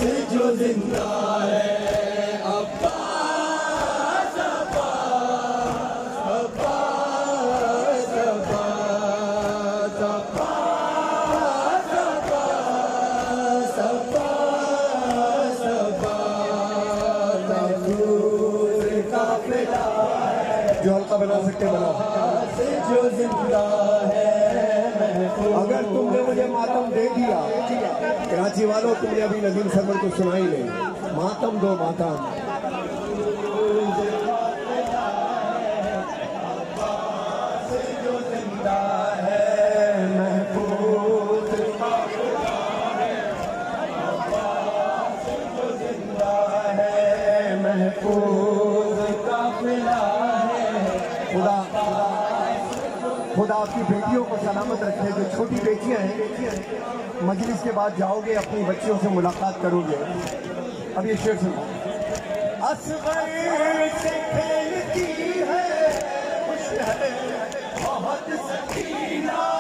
जो जिंदा है अब्बास अब्बास अब्बास अब्बास अब्बास अब्बास अब्बास अब्बास महफूज काफिला जो हल्का बना सकते बनाओ जो जिंदा है। अगर तुमने मुझे मातम दे दिया कराची वालों, तुमने अभी नदीम सरवर को सुना ही नहीं, मातम दो मातम। जो जिंदा है महफूज जो जिंदा है महफूज काफिला है। खुदा आपकी बेटियों को सलामत रखे। जो छोटी बेटियां हैं, मजलिस के बाद जाओगे अपनी बच्चियों से मुलाकात करोगे। अब ये शेर सुनो। असगर से खेलती है खुश है बहुत सकीना